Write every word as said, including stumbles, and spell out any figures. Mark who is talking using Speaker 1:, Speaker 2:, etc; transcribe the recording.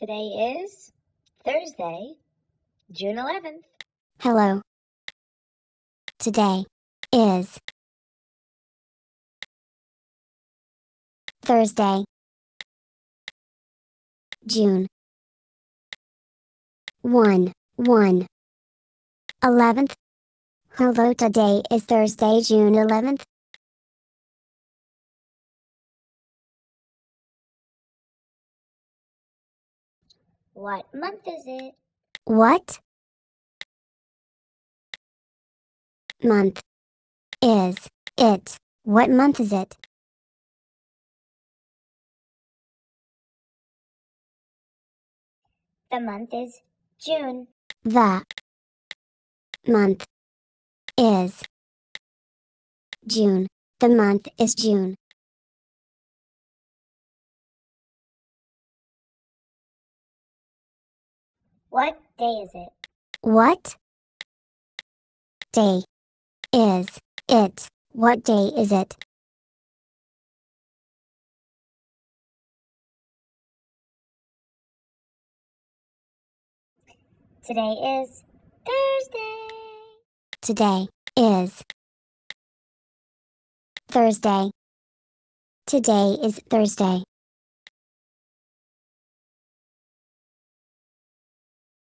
Speaker 1: Today is Thursday, June eleventh.
Speaker 2: Hello. Today is Thursday, June one, one, eleventh. Hello, today is Thursday, June eleventh.
Speaker 1: What month is it?
Speaker 2: What month is it? What month is it?
Speaker 1: The month is June.
Speaker 2: The month is June. The month is June.
Speaker 1: What day is it?
Speaker 2: What day is it? What day is it?
Speaker 1: Today is Thursday.
Speaker 2: Today is Thursday. Today is Thursday.